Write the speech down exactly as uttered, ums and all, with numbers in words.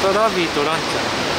たラビーとランちゃん。